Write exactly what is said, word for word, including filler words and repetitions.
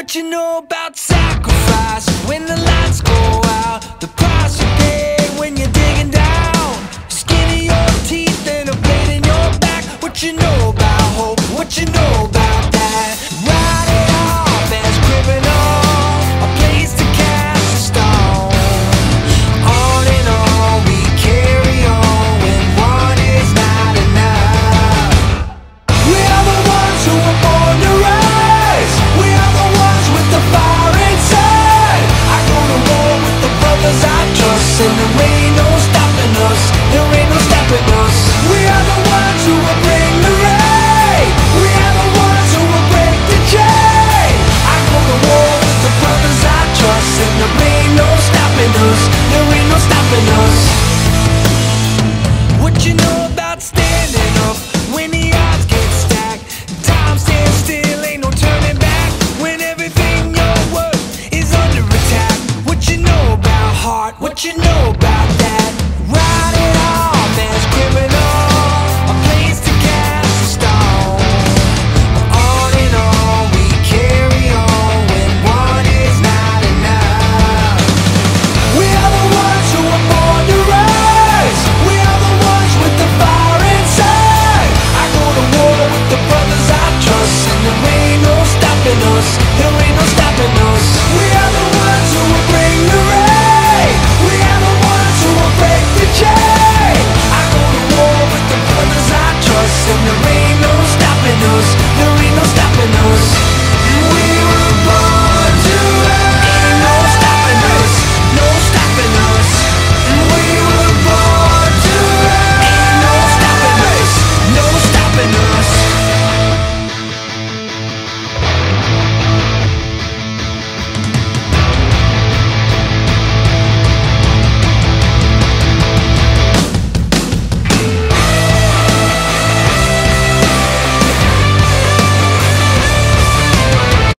What you know about sacrifice when the lights go out? The price you pay when you're digging down. Skin in your teeth and a blade in your back. What you know about hope? What you know about that? Write it off as criminal, a place to cast a stone. On and on we carry on when one is not enough. We are the ones who were born to rise. We are the ones with the fire inside. I go to war with the brothers I trust, and there ain't no stopping us. There ain't no stopping us. We are the ones who will bring the rain. We are the ones who will break the chain. I go to war with the brothers I trust, and there ain't no stopping us. There ain't no stopping us. What you know about standing up when the odds get stacked? Time stands still, ain't no turning back. When everything you're worth is under attack. What you know about heart? What you know about